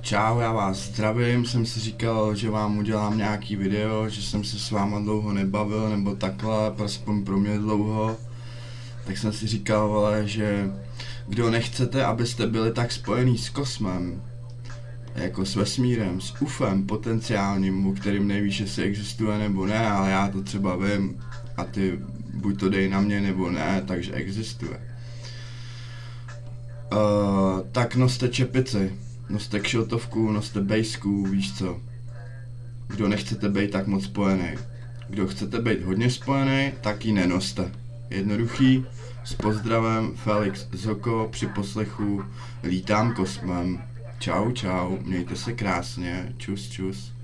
Čau, já vás zdravím, jsem si říkal, že vám udělám nějaký video, že jsem se s váma dlouho nebavil, nebo takhle, aspoň pro mě dlouho. Tak jsem si říkal, vole, že kdo nechcete, abyste byli tak spojený s kosmem, jako s vesmírem, s UFem potenciálním, o kterým nevíš, jestli existuje nebo ne, ale já to třeba vím a ty buď to dej na mě nebo ne, takže existuje. Tak noste čepici, noste kšiltovku, noste bejsku, víš co. Kdo nechcete být tak moc spojený. Kdo chcete být hodně spojený, tak ji nenoste. Jednoduchý, s pozdravem Felix Zoko při poslechu Lítám kosmem. Čau, čau, mějte se krásně, čus, čus.